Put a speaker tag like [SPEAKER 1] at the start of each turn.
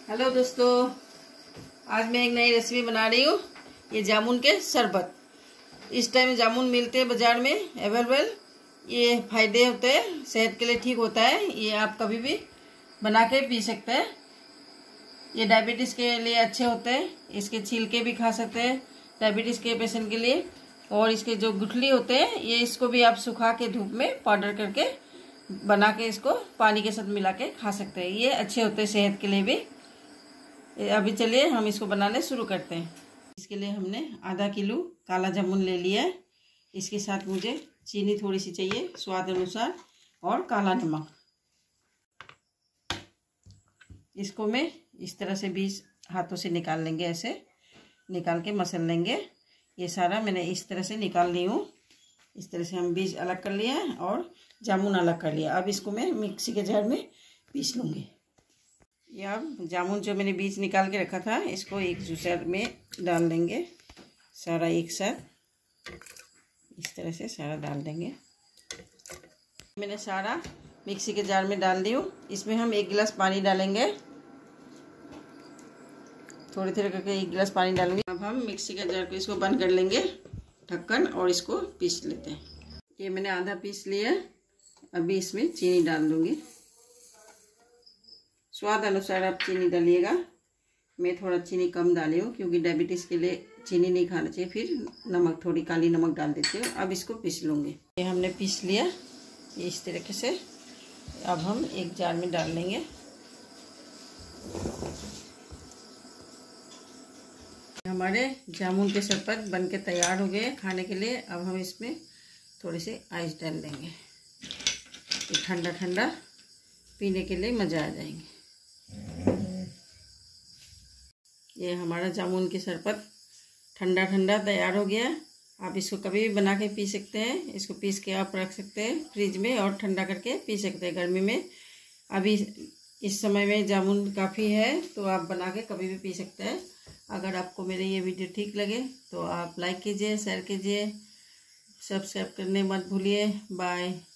[SPEAKER 1] Hello दोस्तों, आज मैं एक नई रेसिपी बना रही हूँ। ये जामुन के शरबत। इस टाइम जामुन मिलते हैं बाजार में अवेलेबल। ये फायदे होते हैं, सेहत के लिए ठीक होता है। ये आप कभी भी बना के पी सकते हैं। ये डायबिटीज़ के लिए अच्छे होते हैं। इसके छिलके भी खा सकते हैं डायबिटीज़ के पेशेंट के लिए। और इसके जो गुठली होते हैं, ये इसको भी आप सुखा के धूप में पाउडर करके बना के इसको पानी के साथ मिला के खा सकते हैं। ये अच्छे होते हैं सेहत के लिए भी। अभी चलिए हम इसको बनाने शुरू करते हैं। इसके लिए हमने आधा किलो काला जामुन ले लिया है। इसके साथ मुझे चीनी थोड़ी सी चाहिए स्वाद अनुसार और काला नमक। इसको मैं इस तरह से बीज हाथों से निकाल लेंगे, ऐसे निकाल के मसल लेंगे। ये सारा मैंने इस तरह से निकाल ली हूँ। इस तरह से हम बीज अलग कर लिया है और जामुन अलग कर लिया। अब इसको मैं मिक्सी के जार में पीस लूँगी। ये अब जामुन जो मैंने बीज निकाल के रखा था, इसको एक जूसर में डाल देंगे सारा एक साथ। इस तरह से सारा डाल देंगे। मैंने सारा मिक्सी के जार में डाल दी हूँ। इसमें हम 1 गिलास पानी डालेंगे। थोड़ी थोड़ी करके 1 गिलास पानी डालेंगे। अब हम मिक्सी के जार को इसको बंद कर लेंगे ढक्कन और इसको पीस लेते हैं। ये मैंने आधा पीस लिया। अभी इसमें चीनी डाल दूँगी। स्वाद अनुसार आप चीनी डालिएगा। मैं थोड़ा चीनी कम डाली हूँ क्योंकि डायबिटीज़ के लिए चीनी नहीं खाना चाहिए। फिर नमक, थोड़ी काली नमक डाल देती हूँ। अब इसको पीस लूँगी। ये हमने पीस लिया इस तरीके से। अब हम एक जार में डाल लेंगे। हमारे जामुन के शरबत बनके तैयार हो गए खाने के लिए। अब हम इसमें थोड़ी सी आइस डाल देंगे। ठंडा ठंडा पीने के लिए मज़ा आ जाएंगे। ये हमारा जामुन की शरबत ठंडा ठंडा तैयार हो गया। आप इसको कभी भी बना के पी सकते हैं। इसको पीस के आप रख सकते हैं फ्रिज में और ठंडा करके पी सकते हैं गर्मी में। अभी इस समय में जामुन काफ़ी है तो आप बना के कभी भी पी सकते हैं। अगर आपको मेरे ये वीडियो ठीक लगे तो आप लाइक कीजिए, शेयर कीजिए, सब्सक्राइब करने मत भूलिए। बाय।